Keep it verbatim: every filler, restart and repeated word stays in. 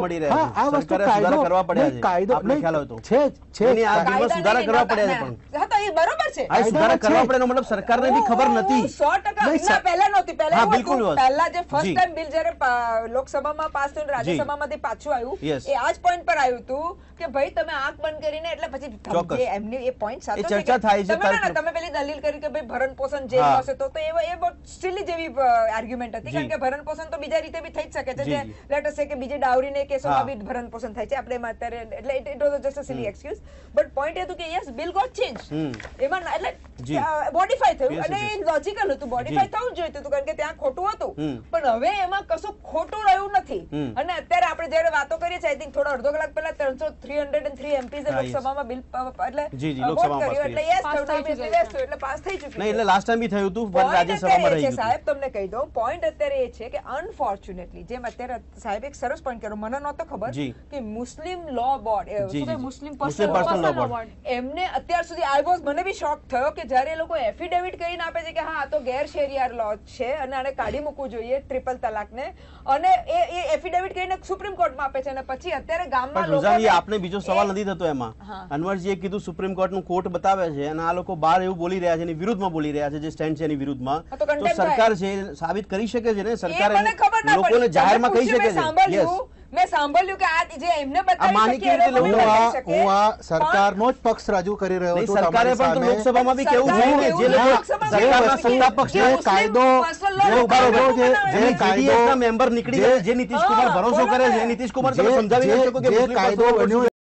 મળી રહ્યા છે. સરકારે સુધારા કરવા પડ્યા છે. કાયદો આપને ખ્યાલ હોય તો છે છે એની આર્ગ્યુમેન્ટ સુધારા કરવા પડ્યા છે. પણ હા તો એ બરોબર છે. આ સુધારા કરવા પડે એનો મતલબ સરકારને બી ખબર નથી. સો ટકા ના પહેલા નહોતી. પહેલા હા, એવું બિલકુલ હતું, વાત. પહેલા જે ફર્સ્ટ જી. ટાઈમ બિલ જ્યારે પા- લોકસભામાં પાસ થયું ને રાજ્યસભામાંથી પાછું આવ્યું, Yes. એ આ જ point પર આવ્યું હતું કે ભાઈ તમે આંખ બંધ કરીને એટલે પછી ચોક્કસ. જે એમની એ point સાચો એ છે ચર્ચા કે થાય છે તમે ના, ના, તર્ક- તમે પેલી દલીલ કરી કે ભાઈ ભરણ પોષણ જે હા. હશે તો તો એ એ બહુ silly જેવી આર્ગ્યુમેન્ટ હતી, કારણ જી. કે ભરણ પોષણ તો બીજા રીતે બી થઈ જ શકે છે. જી, જે જી. let us say કે બીજે ડાવરીને કેસોમાં હા. બી ભરણ પોષણ થાય છે. આપણે એમાં અત્યારે એટલે it- it was just a silly excuse. But point એ હતું કે yes, bill got changed. હમ. એમાં ના- એટલે જી. મોડિફાઈ થયું Yes, અને yes, એ લોજિકલ હતું, મોડિફાઈ જી. થવું જ જોઈતું હતું, કારણ કે ત્યાં ખોટું હતું. હમ. પણ હવે એમાં કશું ખોટું રહ્યું નથી. હમ. અને અત્યારે આપણે જ્યારે વાતો કરીએ છીએ, આઈ થિંક થોડો અડધો કલાક પહેલા ત્રણસો three hundred and three MPs હા, yes. લોકસભામાં બિલ એટલે જી, જી, vote લોકસભામાં કર્યું. પાસ એટલે કર્યું. yes પાસ થયું, થઈ એટલે ચૂક્યું yes થયું, એટલે પાસ થઈ ચૂક્યું નહીં, એટલે છે. લાસ્ટ ટાઈમ બી થયું હતું પણ Point રાજ્યસભામાં અત્યારે રહી એ છે, ગયું સાહેબ તમને કહી દઉં, point અત્યારે એ છે કે અનફોર્ચ્યુનેટલી જેમ અત્યારે સાહેબ એક સરસ પોઈન્ટ કર્યો, મને નહોતો ખબર જી. કે મુસ્લિમ લો બોર્ડ જી, જી, જી. Muslim Muslim personal personal law law board. એમને અત્યાર સુધી આઈ વોઝ મને બી શોક થયો કે જ્યારે એ લોકો એફિડેવિટ કરીને આપે છે કે હા આ તો ગેરશેરિયાર લો છે અને આને કાઢી મૂકવું જોઈએ ટ્રિપલ તલાકને, અને એ એ એફિડેવિટ કરીને સુપ્રીમ કોર્ટમાં આપે છે અને પછી અત્યારે ગામમાં પણ રુઝાનજી, લોકોને- આપને બીજો સવાલ નથી થતો એમાં. હા. અનવરજીએ કીધું સુપ્રીમ કોર્ટનું કોર્ટ બતાવે છે અને આ લોકો બહાર એવું બોલી રહ્યા છે, એની વિરુદ્ધમાં બોલી રહ્યા છે, જે સ્ટેન્ડ છે એની વિરુદ્ધમાં. હા, તો તો contempt સરકાર છે એ સાબિત કરી શકે છે ને, એ સરકાર મને ખબર ના લોકોને પડી. જાહેરમાં કહી તમે શકે પૂછ્યું, છે. મેં Yes. સાંભળ્યું મેં સાંભળ્યું કે આ જે એમને આ બતાવી માની શકીએ કેવી રીતે એ લોકો લોકો હું બતાવી આ શકે. હું આ પણ સરકારનો જ પક્ષ રજૂ કરી રહ્યો નહીં, છું સરકારે તમારી પણ તો સામે. લોકસભામાં બી કેવું સરકારે જોઈએ ને, જે એવું લોકો લોકસભામાં સરકારના કેવું સત્તા પક્ષ જે મુસ્લિમ કાયદો- personal law જે નો કાયદો કાયદો જે- બનાવે. જે જે કાયદો- જેડીએસ ના મેમ્બર નીકળી જે- ગયા, જે નીતિશ કુમાર હા, ભરોસો બોલો કરે ને. છે, નીતિશ કુમાર તમે જે- સમજાવી જે- નથી શકો કે જે મુસ્લિમ કાયદો personal law બન્યો